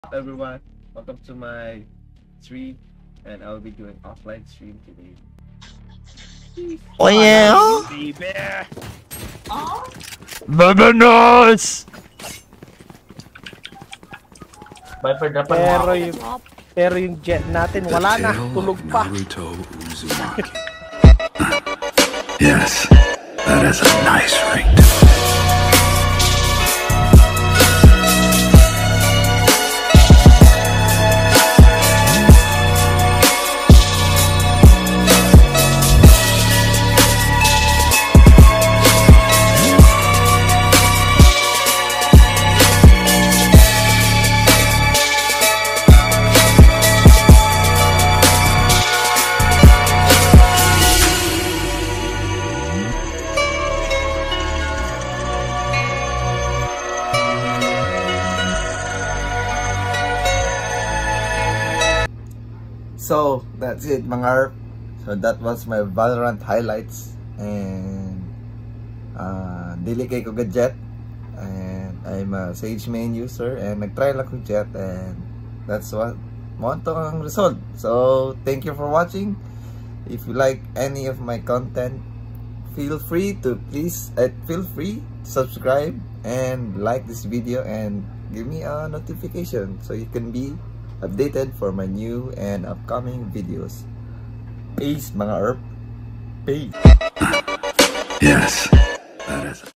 up, everyone? Welcome to my stream, and I'll be doing offline stream today. Oh yeah! Baby! Bananas! Pero yung jet natin wala na, tulog pa. Yes, that is a nice ring. So that's it mga ARP. So that was my Valorant highlights, and dili kay ko gadget, and I'm a Sage main user, and nagtry lang kong jet, and that's what mo ang result. So thank you for watching. If you like any of my content, feel free to subscribe and like this video and give me a notification so you can be updated for my new and upcoming videos. Peace mga ARP. Peace. Yes, that is